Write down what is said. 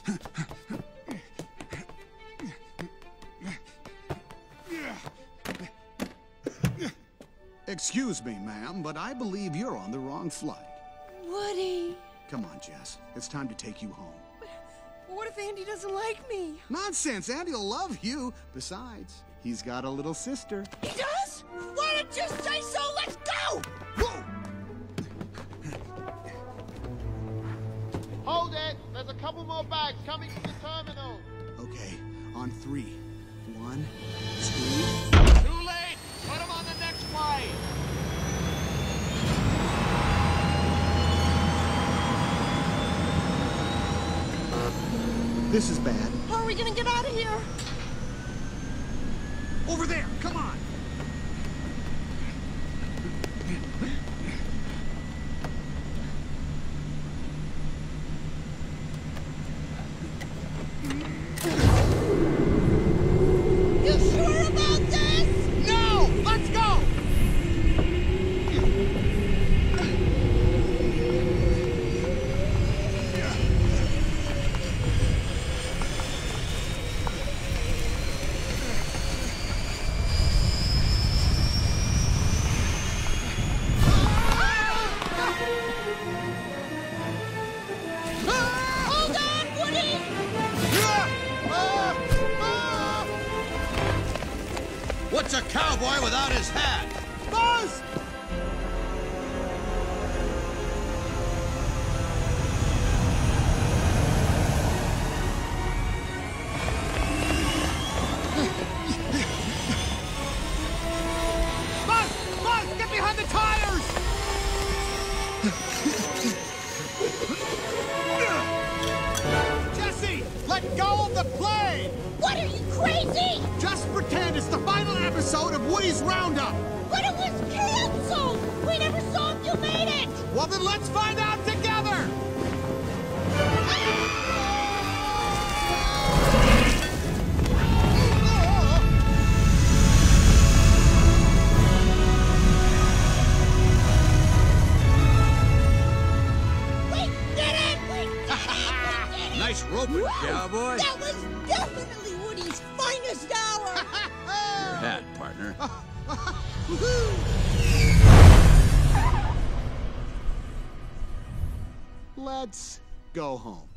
Excuse me, ma'am, but I believe you're on the wrong flight. Woody. Come on, Jess. It's time to take you home. What if Andy doesn't like me? Nonsense! Andy'll love you. Besides, he's got a little sister. He does? Why didn't you say so? Let's go! Whoa! Hold it! There's a couple more bags coming to the terminal. Okay, on 3. 1, 2... Too late! Put them on the next flight! This is bad. How are we gonna get out of here? Over there! Come on! You sure about this? No! Let's go! Hold on, Woody! What's a cowboy without his hat? Buzz! Buzz! Get behind the tires! Jessie! Let go of the plane! What, are you crazy? Just pretend it's the final episode of Woody's Roundup! But it was canceled! We never saw if you made it! Well, then let's find out together! We did it! We did it! We did it! Nice roping, Woo! cowboy. That was definitely Woody's finest hour! Your hat, partner. Let's go home.